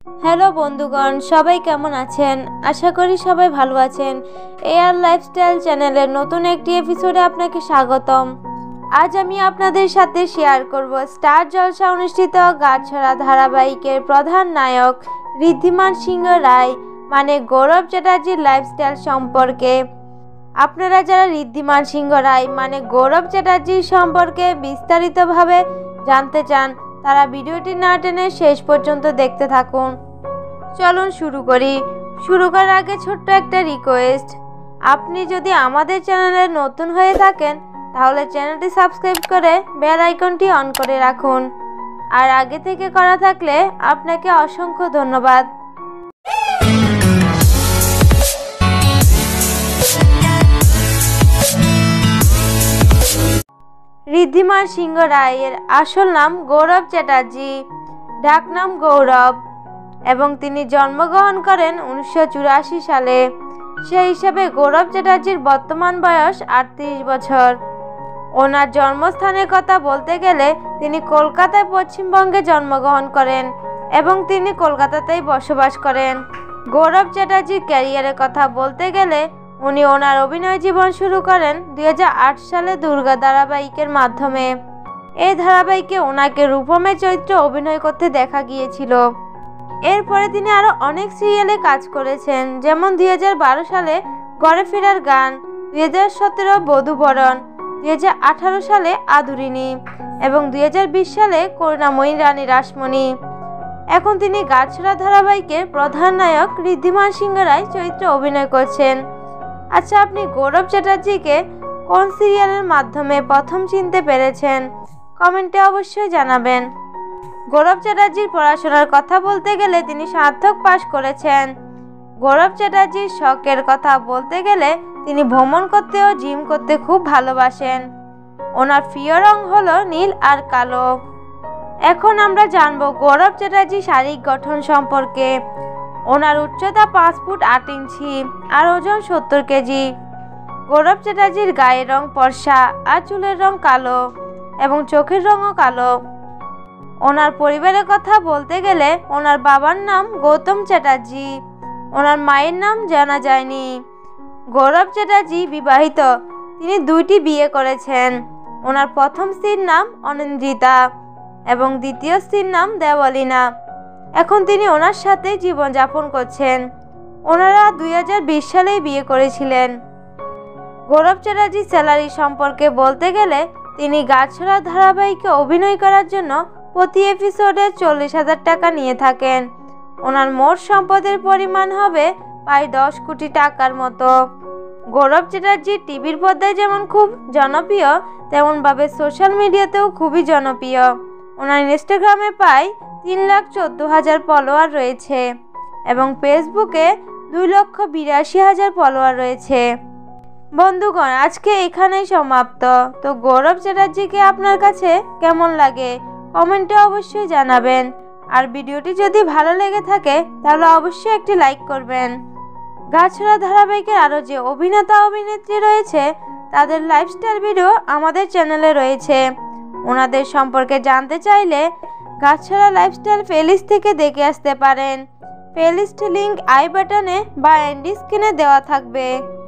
Hello বন্ধুগণ, সবাই কেমন আছেন? আশা করি সবাই ভালো আছেন। এআর লাইফস্টাইল চ্যানেলের নতুন একটি এপিসোডে আপনাকে স্বাগতম। আজ আমি আপনাদের সাথে শেয়ার করব স্টার জলসা অনুষ্ঠিত গাছছড়া ধারাবাহিকের প্রধান নায়ক ঋদ্ধিমান সিংহ রায় মানে গৌরব চ্যাটার্জির লাইফস্টাইল সম্পর্কে। আপনারা যারা ঋদ্ধিমান সিংহ রায় মানে গৌরব চ্যাটার্জির সম্পর্কে বিস্তারিতভাবে জানতে চান, তারা ভিডিওটি না টেনে শেষ পর্যন্ত দেখতে থাকুন। চলুন শুরু করি। শুরু করার আগে ছোট্ট একটা রিকোয়েস্ট, আপনি যদি আমাদের চ্যানেলে নতুন হয়ে থাকেন তাহলে চ্যানেলটি সাবস্ক্রাইব করে বেল আইকনটি অন করে রাখুন, আর আগে থেকে করা থাকলে আপনাকে অসংখ্য ধন্যবাদ। ঋদ্ধিমান সিংহ রায়ের আসল নাম গৌরব চ্যাটার্জি, ডাকনাম গৌরব, এবং তিনি জন্মগ্রহণ করেন 1984 সালে। সেই হিসাবে গৌরব চ্যাটার্জির বর্তমান বয়স 38 বছর। ওনার জন্মস্থানের কথা বলতে গেলে তিনি কলকাতায় পশ্চিমবঙ্গে জন্মগ্রহণ করেন এবং তিনি কলকাতাতেই বসবাস করেন। গৌরব চ্যাটার্জির ক্যারিয়ারের কথা বলতে গেলে উনি ওনার অভিনয় জীবন শুরু করেন 2008 সালে দুর্গা ধারাবাহিকের মাধ্যমে। এই ধারাবাহিকে ওনাকে রূপমের চরিত্রে অভিনয় করতে দেখা গিয়েছিল। এরপরে তিনি আরও অনেক সিরিয়ালে কাজ করেছেন, যেমন 2012 সালে ঘরে ফেরার গান, 2017 বধূবরণ, 2018 সালে আদুরিনী এবং 2020 সালে করুণাময়ী রানী রাসমণি। এখন তিনি গাছছড়া ধারাবাহিকের প্রধান নায়ক ঋদ্ধিমান সিংহ রায় চরিত্রে অভিনয় করছেন। আচ্ছা, আপনি গৌরব চ্যাটার্জিকে কোন সিরিয়ালের মাধ্যমে প্রথম চিনতে পেরেছেন? কমেন্টে অবশ্যই জানাবেন। গৌরব চ্যাটার্জির পড়াশোনার কথা বলতে গেলে তিনি স্নাতক পাশ করেছেন। গৌরব চ্যাটার্জির শখের কথা বলতে গেলে তিনি ভ্রমণ করতে ও জিম করতে খুব ভালোবাসেন। ওনার প্রিয় রং হলো নীল আর কালো। এখন আমরা জানবো গৌরব চ্যাটার্জির শারীরিক গঠন সম্পর্কে। ওনার উচ্চতা 5 ফুট 8 ইঞ্চি আর ওজন 70 কেজি। গৌরব চ্যাটার্জির গায়ের রং ফর্সা আর চুলের রং কালো এবং চোখের রঙও কালো। ওনার পরিবারের কথা বলতে গেলে ওনার বাবার নাম গৌতম চ্যাটার্জি, ওনার মায়ের নাম জানা যায়নি। গৌরব চ্যাটার্জি বিবাহিত, তিনি 2টি বিয়ে করেছেন। ওনার প্রথম স্ত্রীর নাম অনিন্দ্রিতা এবং দ্বিতীয় স্ত্রীর নাম দেবলীনা। এখন তিনি ওনার সাথে জীবনযাপন করছেন। ওনারা 2020 সালেই বিয়ে করেছিলেন। গৌরব চ্যাটার্জির স্যালারি সম্পর্কে বলতে গেলে তিনি গাছছড়া ধারাবাহিকে অভিনয় করার জন্য প্রতি এপিসোডে 40,000 টাকা নিয়ে থাকেন। ওনার মোট সম্পদের পরিমাণ হবে প্রায় 10 কোটি টাকার মতো। গৌরব চ্যাটার্জি টিভির পর্দায় যেমন খুব জনপ্রিয়, তেমনভাবে সোশ্যাল মিডিয়াতেও খুবই জনপ্রিয়। ওনার ইনস্টাগ্রামে প্রায় 3,14,000 ফলোয়ার রয়েছে এবং ফেসবুকে 2,82,000 ফলোয়ার রয়েছে। বন্ধুগণ, আজকে এখানেই সমাপ্ত। তো গৌরব চ্যাটার্জিকে আপনার কাছে কেমন লাগে কমেন্টে অবশ্যই জানাবেন, আর ভিডিওটি যদি ভালো লেগে থাকে তাহলে অবশ্যই একটি লাইক করবেন। গাছছড়া ধারাবাহিকের আরও যে অভিনেতা অভিনেত্রী রয়েছে তাদের লাইফস্টাইল ভিডিও আমাদের চ্যানেলে রয়েছে। ওনাদের সম্পর্কে জানতে চাইলে গাছছড়া লাইফস্টাইল প্লেলিস্ট থেকে দেখে আসতে পারেন। প্লেলিস্ট লিংক আই বাটনে বা এন্ড স্ক্রিনে দেওয়া থাকবে।